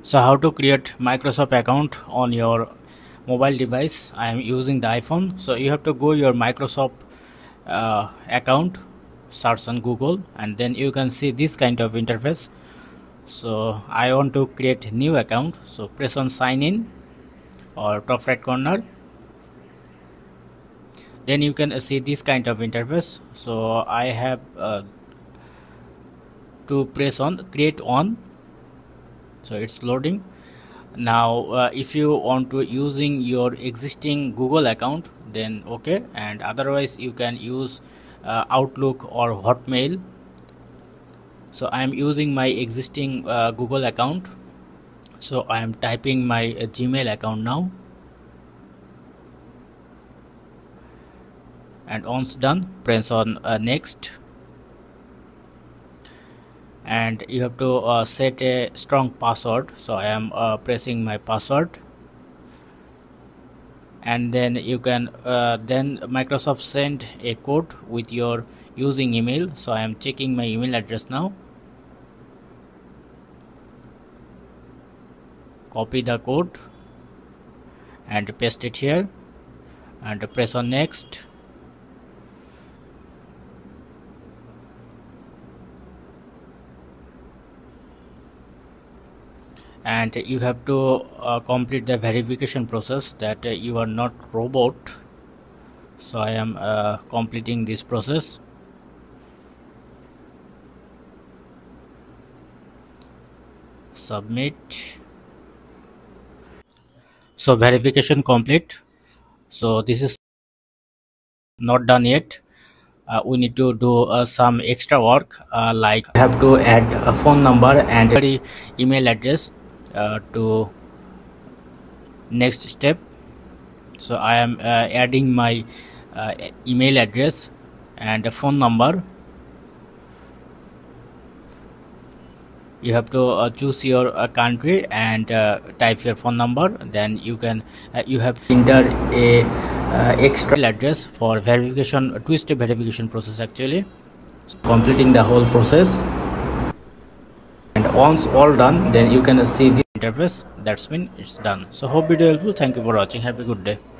So how to create Microsoft account on your mobile device? I am using the iPhone. So you have to go your Microsoft account, search on Google, and then you can see this kind of interface. So I want to create new account, so press on sign in or top right corner. Then you can see this kind of interface. So I have to press on create on, so it's loading now. If you want to using your existing Google account, then okay, and otherwise you can use Outlook or Hotmail. So I am using my existing Google account, so I am typing my Gmail account now, and once done, press on next, and you have to set a strong password. So I am pressing my password, and then you can then Microsoft send a code with your using email. So I am checking my email address now, copy the code and paste it here, and press on next. And you have to complete the verification process that you are not robot. So I am completing this process. Submit. So verification complete. So this is not done yet. We need to do some extra work, like I have to add a phone number and email address to next step. So I am adding my email address and a phone number. You have to choose your country and type your phone number. Then you can you have enter a extra address for verification, two-step verification process actually. So completing the whole process, and once all done, then you can see the interface. That's mean it's done. So hope video helpful. Thank you for watching. Have a good day.